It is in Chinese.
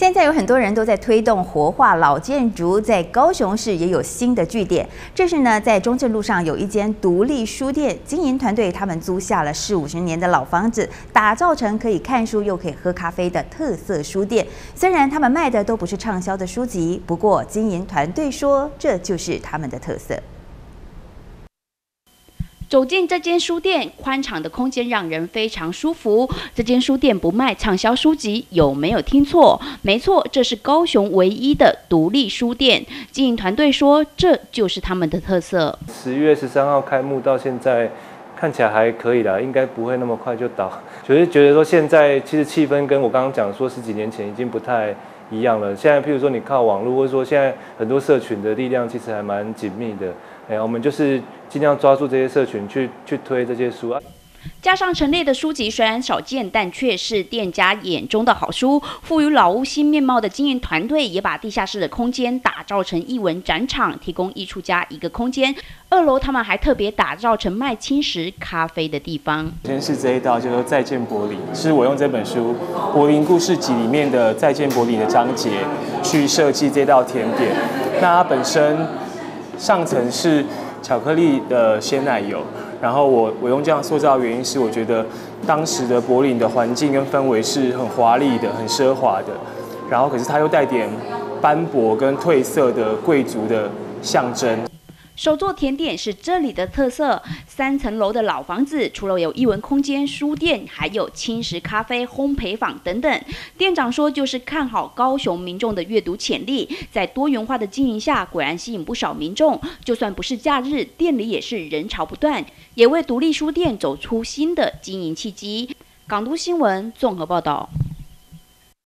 现在有很多人都在推动活化老建筑，在高雄市也有新的据点。这是呢，在中正路上有一间独立书店，经营团队他们租下了40-50年的老房子，打造成可以看书又可以喝咖啡的特色书店。虽然他们卖的都不是畅销的书籍，不过经营团队说这就是他们的特色。 走进这间书店，宽敞的空间让人非常舒服。这间书店不卖畅销书籍，有没有听错？没错，这是高雄唯一的独立书店。经营团队说，这就是他们的特色。 10月13号开幕到现在，看起来还可以啦，应该不会那么快就倒。就是觉得说，现在其实气氛跟我刚刚讲说10几年前已经不太一样了。现在，譬如说你靠网络，或者说现在很多社群的力量，其实还蛮紧密的。 我们就是尽量抓住这些社群去推这些书啊。 加上陈列的书籍虽然少见，但却是店家眼中的好书。赋予老屋新面貌的经营团队也把地下室的空间打造成艺文展场，提供艺术家一个空间。2楼他们还特别打造成卖轻食咖啡的地方。 先是这一道叫做《再见柏林》，是我用这本书《柏林故事集》里面的《再见柏林》的章节去设计这道甜点。那它本身 上层是巧克力的鲜奶油，然后我用这样塑造的原因是，我觉得当时的柏林的环境跟氛围是很华丽的、很奢华的，然后可是它又带点斑驳跟褪色的贵族的象征。 手作甜点是这里的特色。3层楼的老房子，除了有艺文空间、书店，还有轻食咖啡、烘焙坊等等。店长说，就是看好高雄民众的阅读潜力，在多元化的经营下，果然吸引不少民众。就算不是假日，店里也是人潮不断，也为独立书店走出新的经营契机。港都新闻综合报道。